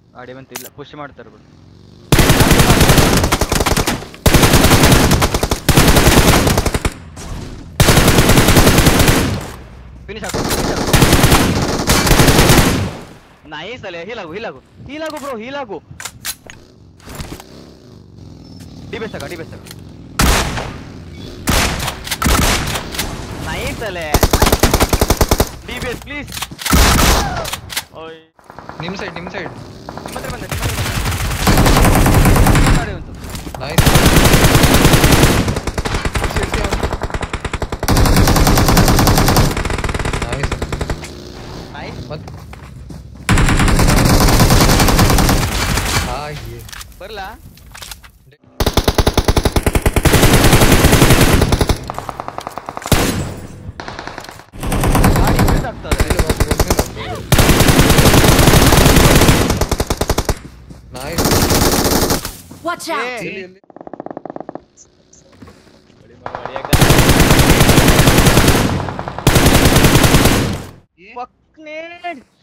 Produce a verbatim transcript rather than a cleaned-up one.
ಗಾಡಿ ಬಂತು ಇಲ್ಲ ಪುಷ್ ಮಾಡ್ತಾರೆ ಬಿಡು ಫಿನಿಶ್ ಹಾಕು ನೈಸ್ ಅಲೆ ಹೀಲಾಗು ಹೀಲಾಗು ಹೀಲಾಗು ಬ್ರೋ ಹೀಲಾಗು ಡಿಬೇಸ್ ತಗ ಡಿಬೇಸ್ ತಗ ನೈಸ್ ಅಲೆ ಡಿಬೇಸ್ ಪ್ಲೀಸ್ ಓಯ್ ನಿಮ್ ಸೈಡ್ ನಿಮ್ ಸೈಡ್ ನಿಮ್ಮ ಹತ್ರ ಬಂದ ನಿಮ್ಮ ಹತ್ರ ಬಂದ ನೈಸ್ ನೈಸ್ ನೈಸ್ ಮತ್ ಹಾಗೆ ಬರಲಾ ಗಾಡಿ ಬಿಡ್ ಆಗ್ತದೆ ನೈಸ್ Watch out! ಇಲ್ಲಿ ಇಲ್ಲಿ Fuck, Ned!